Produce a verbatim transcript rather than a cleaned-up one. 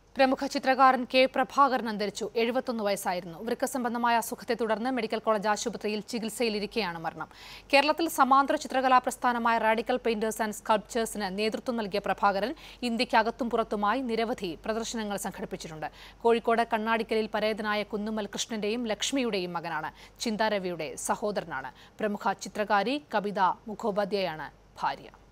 പ്രമുഖ ചിത്രകാരൻ കെ പ്രഭാകരൻ അന്തരിച്ചു. എഴുപത്തൊന്ന് വയസ്സായിരുന്നു. വൃക്ക സംബന്ധമായ അസുഖത്തെ തുടർന്ന് മെഡിക്കൽ കോളേജ് ആശുപത്രിയിൽ ചികിത്സയിലിരിക്കെയാണ് മരണം. കേരളത്തിൽ സമാന്തര ചിത്രകലാ പ്രസ്ഥാനമായ റാഡിക്കൽ പെയിന്റേഴ്സ് ആൻഡ് സ്കൾപ്ചേഴ്സിന് നേതൃത്വം നൽകിയ പ്രഭാകരൻ ഇന്ത്യക്കകത്തും പുറത്തുമായി നിരവധി പ്രദർശനങ്ങൾ സംഘടിപ്പിച്ചിട്ടുണ്ട്. കോഴിക്കോട് കണ്ണാടിക്കലിൽ പരേതനായ കുന്നുമ്മൽ കൃഷ്ണന്റെയും ലക്ഷ്മിയുടെയും മകനാണ്. ചിന്താരവിയുടെ സഹോദരനാണ്. പ്രമുഖ ചിത്രകാരി കവിത മുഖോപാധ്യായാണ് ഭാര്യ.